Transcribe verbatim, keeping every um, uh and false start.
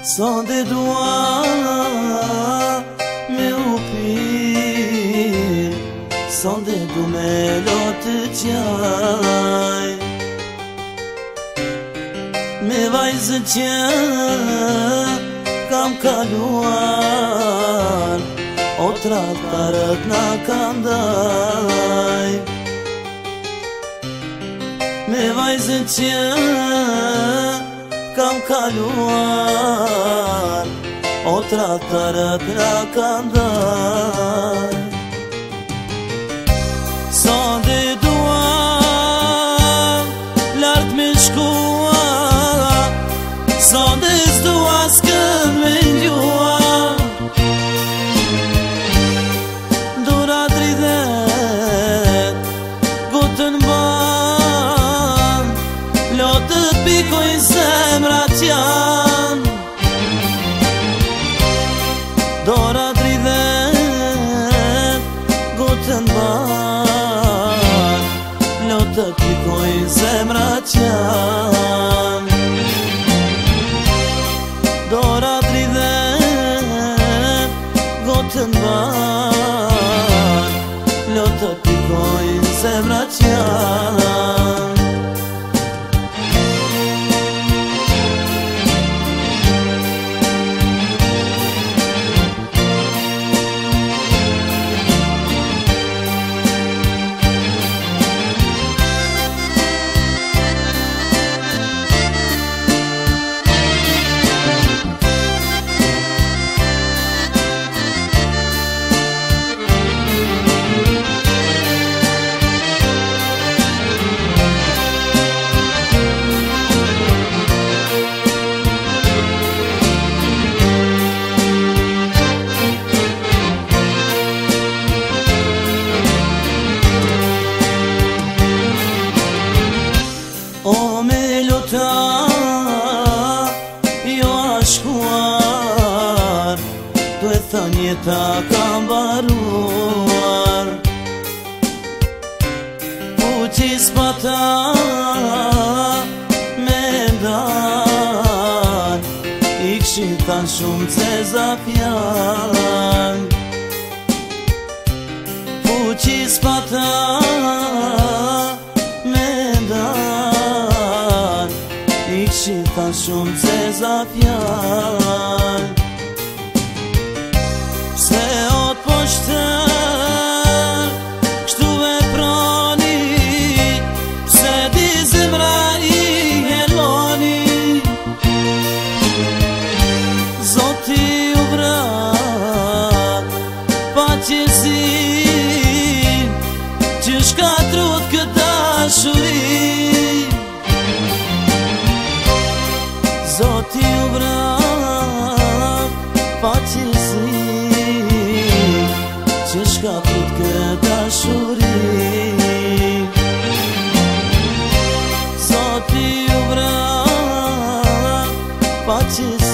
Sa de dua me upir, sa de du me lotë qaj, me vajzë që kam kaluar, o tratarët na kanë daj. Me vajzë që kam kaluar, o tratarët na kanë daj. Sa dhe dua lartë me shkua, sa dhe s'dua s'kën me njua, dura dridhet, gotën ban, lotët pikojnë zemrat janë. Dora dridhet, gotën ban, lotët pikojnë zemrat janë. Dora dridhet, gotën ban, lotët pikojnë zemrat janë. O me lota, jo ashkuar, du e thënë jeta kam baruar. Fuqis pata me ndan, i këshin thanë shumë ceza fjan. Fuqis pata me ndan, i këshin thanë shumë ceza fjan. Pse o t'poshtër, kështu e prani, pse di zemra i heloni. Zoti u vrat, pa qësin, që shkatrut këtë dashuri. Zoti u vrat, pa qësin, që shkatrut këtë dashuri. Zoti u vrat, pa qësin,